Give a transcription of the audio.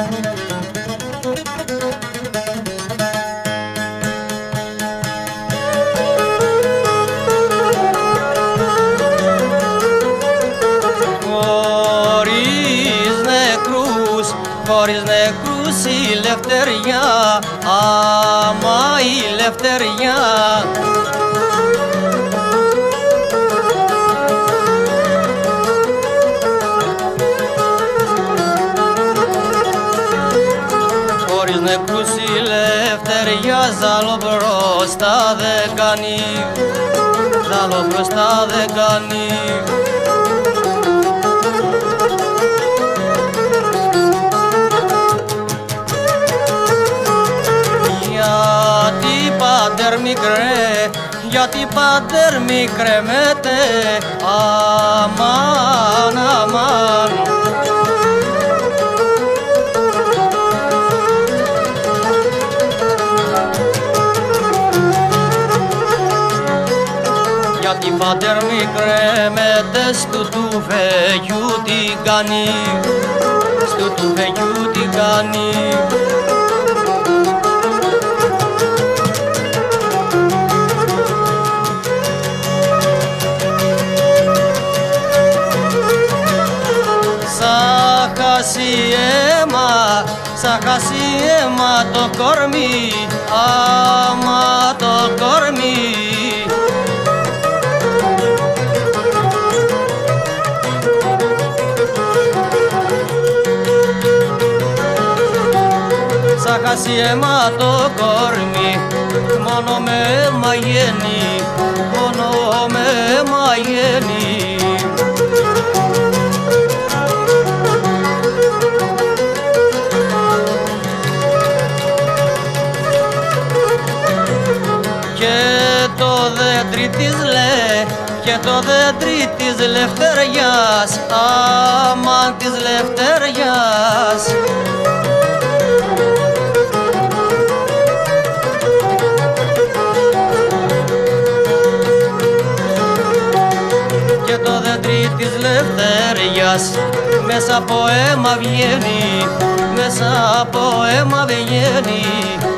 Χωρίς νεκρούς η ελευθερία, άμα η ελευθερία. Χωρίς νεκρούς η ελευθερία, ζάλο μπροστά δεν κάνει, ζάλο μπροστά δεν κάνει. Μικρέ, γιατί πάτερ μικρεμέται, αμάν, αμάν. Γιατί πάτερ μικρεμέται, στου του φεγιού τι κάνει, στου του φεγιού τι κάνει. Σαν χάσει αίμα το κορμί, άμα το κορμί. Σαν χάσει αίμα το κορμί, μόνο με αίμα γίνει, μόνο με αίμα γίνει. Και το δέντρι της ελευθεριάς, αμάν της ελευθεριάς. Και το δέντρι της ελευθεριάς, μέσα από αίμα βγαίνει, μέσα από αίμα βγαίνει.